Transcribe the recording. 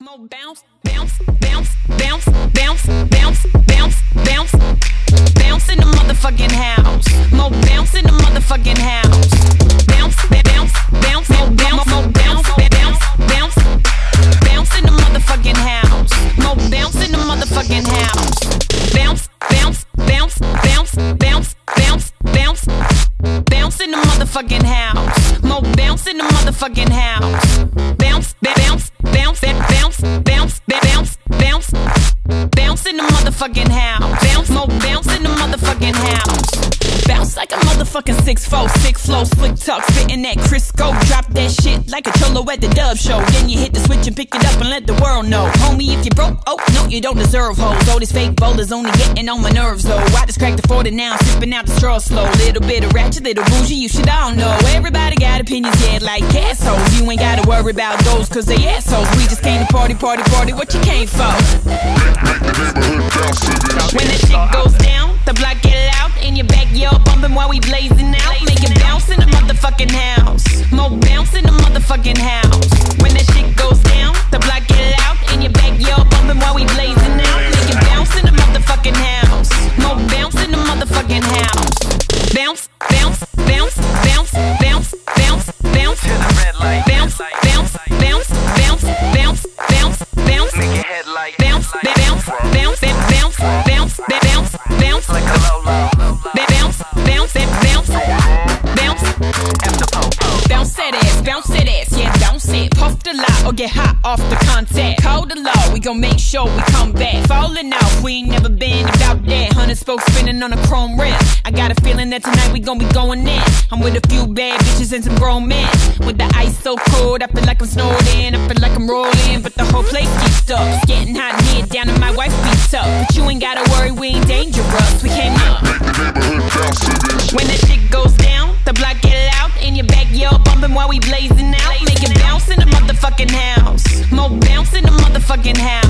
More bounce, bounce, bounce, bounce, bounce, bounce, bounce, bounce, bounce in the motherfucking house. More bounce in the motherfucking house. Bounce, bounce, bounce, more bounce, more bounce, bounce, bounce, bounce in the motherfucking house. More bounce in the motherfucking house. Bounce, bounce, bounce, bounce, bounce, bounce, bounce, bounce in the motherfucking house. More bounce in the motherfucking house. Bounce, bounce, bounce, bounce, bounce, bounce, bounce, bounce in the motherfucking house. Bounce, more bounce in the motherfucking house. Bounce like a motherfucking 6'4", 6 flow, slick talk, spitting that Crisco. Drop that shit like a cholo at the dub show. Then you hit the switch and pick it up and let the world know. Homie, if you broke, oh no, you don't deserve hoes. All these fake bowlers only getting on my nerves though. I just cracked the 40 now, sipping out the straw slow. Little bit of ratchet, little bougie, you should all know. Everybody got opinions, yeah, like assholes. You ain't gotta worry about those, cause they assholes. We just came to party, party, party, what you came for? When the shit goes down, the block get loud. In your backyard bumping while we blazing out. Make it bounce in the motherfucking house. More bounce in the motherfucking house. When that shit goes down, the block get loud. In your backyard bumping while we blazing out. Make it bounce in the motherfucking house. More bounce in the motherfucking house. Bounce, bounce, bounce, bounce, bounce, bounce, bounce. To the red light. Bounce, bounce, bounce, bounce, bounce, bounce, bounce. Make your head light. Bounce, bounce, bounce, bounce, bounce, bounce, bounce. Like a low, low. Bounce, bounce, bounce, bounce. After po-po. Bounce that ass, yeah, bounce it. Puff the lot or get hot off the contact. Call the law, we gon' make sure we come back. Falling off, we ain't never been about that. 100 spokes spinning on a chrome rim. I got a feeling that tonight we gon' be going in. I'm with a few bad bitches and some grown men. With the ice so cold, I feel like I'm snowed in. I feel like I'm rolling, but the whole place geeked up. It's getting hot in here, down to my wife's feet up. But you ain't gotta worry, we ain't dangerous. We came up. When the shit goes down, the block get loud. In your backyard bumping while we blazing out. Make it bounce in the motherfucking house. More bounce in the motherfucking house.